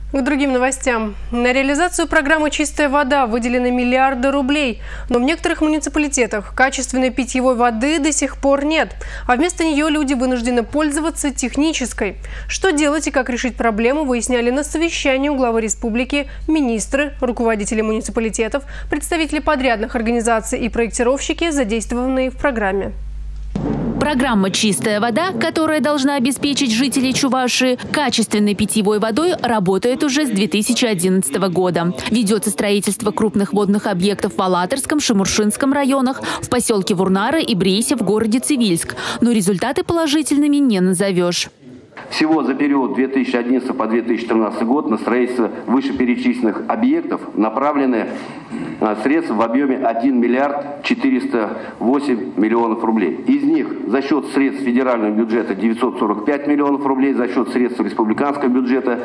К другим новостям. На реализацию программы «Чистая вода» выделены миллиарды рублей. Но в некоторых муниципалитетах качественной питьевой воды до сих пор нет. А вместо нее люди вынуждены пользоваться технической. Что делать и как решить проблему, выясняли на совещании у главы республики министры, руководители муниципалитетов, представители подрядных организаций и проектировщики, задействованные в программе. Программа «Чистая вода», которая должна обеспечить жителей Чувашии качественной питьевой водой, работает уже с 2011 года. Ведется строительство крупных водных объектов в Алатырском, Шамуршинском районах, в поселке Вурнары и Брейсе в городе Цивильск. Но результаты положительными не назовешь. Всего за период 2011 по 2013 год на строительство вышеперечисленных объектов направлены средства в объеме 1 миллиард 408 миллионов рублей. Из них за счет средств федерального бюджета 945 миллионов рублей, за счет средств республиканского бюджета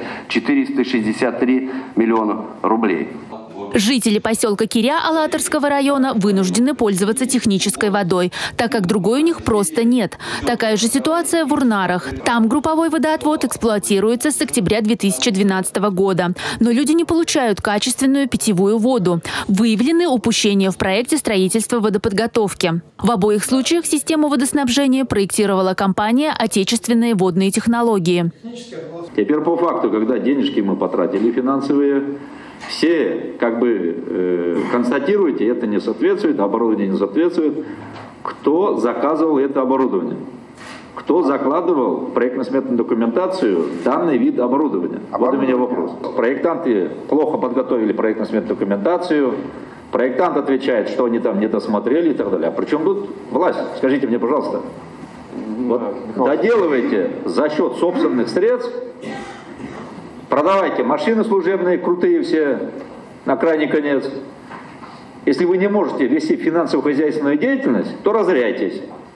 463 миллиона рублей. Жители поселка Киря Алатырского района вынуждены пользоваться технической водой, так как другой у них просто нет. Такая же ситуация в Урнарах. Там групповой водоотвод эксплуатируется с октября 2012 года. Но люди не получают качественную питьевую воду. Выявлены упущения в проекте строительства водоподготовки. В обоих случаях систему водоснабжения проектировала компания «Отечественные водные технологии». Теперь по факту, когда денежки мы потратили финансовые, все констатируете, это не соответствует, оборудование не соответствует. Кто заказывал это оборудование? Кто закладывал в проектно-сметную документацию данный вид оборудования? Вот у меня вопрос. Проектанты плохо подготовили проектно-сметную документацию. Проектант отвечает, что они там не досмотрели и так далее. А при чем тут власть? Скажите мне, пожалуйста. Вот, доделывайте за счет собственных средств. Продавайте машины служебные, крутые все, на крайний конец. Если вы не можете вести финансово-хозяйственную деятельность, то разоряйтесь.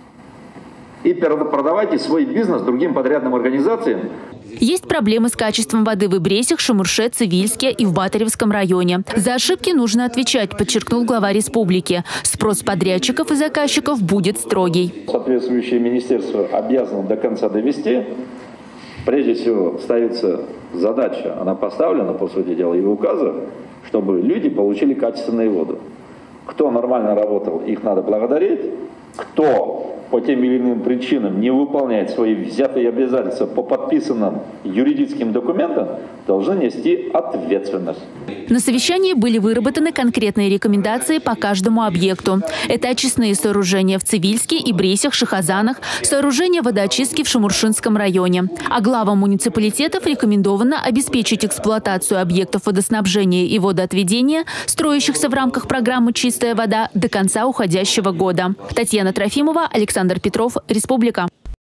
И продавайте свой бизнес другим подрядным организациям. Есть проблемы с качеством воды в Бресях, Шамурше, Цивильске и в Батаревском районе. За ошибки нужно отвечать, подчеркнул глава республики. Спрос подрядчиков и заказчиков будет строгий. Соответствующее министерство обязано до конца довести. Прежде всего ставится задача, она поставлена, по сути дела, и в указах, чтобы люди получили качественную воду. Кто нормально работал, их надо благодарить. Кто по тем или иным причинам не выполняет свои взятые обязательства по подписанным юридическим документам, должны нести ответственность. На совещании были выработаны конкретные рекомендации по каждому объекту. Это очистные сооружения в Цивильске и Бресях, Шахазанах, сооружения водоочистки в Шамуршинском районе. А главам муниципалитетов рекомендовано обеспечить эксплуатацию объектов водоснабжения и водоотведения, строящихся в рамках программы «Чистая вода» до конца уходящего года. Татьяна Трофимова, Александр Петров, Республика.